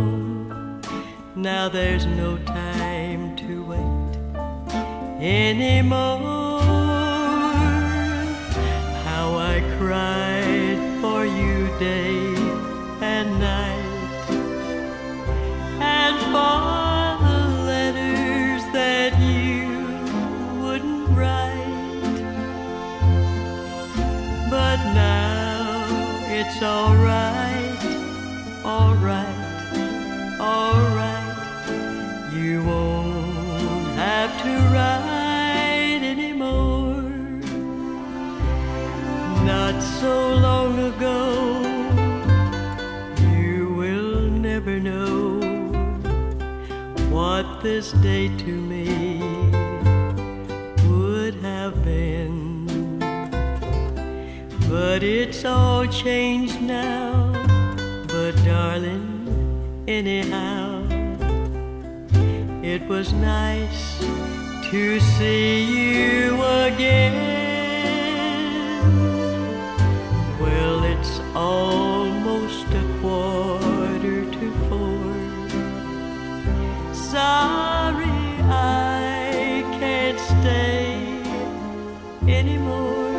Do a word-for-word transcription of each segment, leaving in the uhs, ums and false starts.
gone. Now there's no time to wait anymore. How I cried for you day and night, and for the letters that you wouldn't write. But now it's all right, all right, all right. You won't have to write anymore. Not so long ago, you will never know what this day to me would have been. But it's all changed now. But darling, anyhow, it was nice to see you again. Well, it's almost a quarter to four. Sorry I can't stay anymore.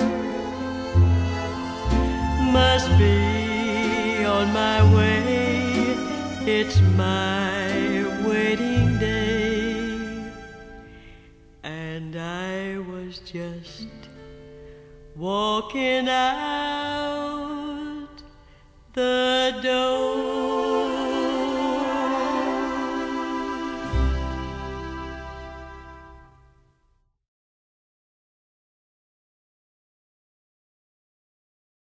Must be on my way. It's my wedding day, and I was just walking out the door.